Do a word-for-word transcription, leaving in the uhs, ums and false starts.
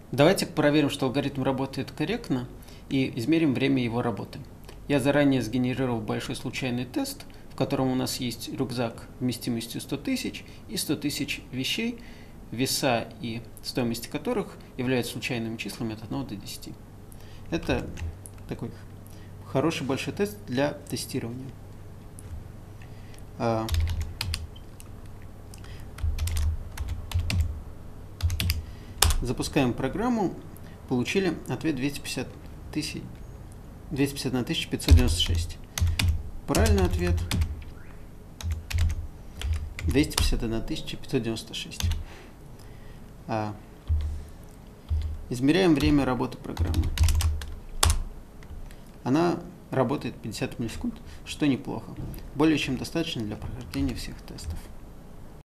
Давайте проверим, что алгоритм работает корректно, и измерим время его работы. Я заранее сгенерировал большой случайный тест, в котором у нас есть рюкзак вместимостью сто тысяч и сто тысяч вещей, веса и стоимости которых являются случайными числами от одного до десяти. Это такой хороший большой тест для тестирования. Запускаем программу, получили ответ двести пятьдесят тысяч, двести пятьдесят одна тысяча пятьсот девяносто шесть. Правильный ответ двести пятьдесят одна тысяча пятьсот девяносто шесть. А, измеряем время работы программы. Она работает пятьдесят миллисекунд, что неплохо. Более чем достаточно для прохождения всех тестов.